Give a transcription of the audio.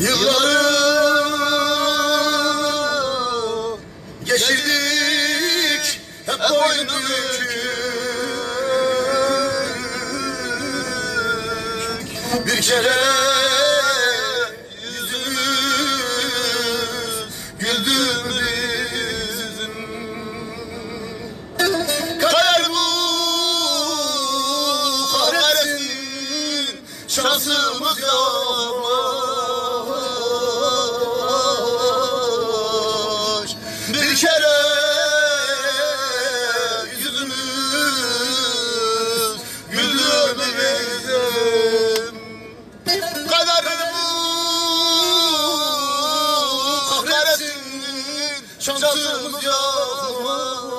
Yılları geçirdik hep boynu bükük. Bir kere yüzümüz güldü bizim. Kader bu kahretsin, şansımız yavaş. Bir kere yüzümüz güldü bizim. Kader bu kahretsin, şansımız yavaş.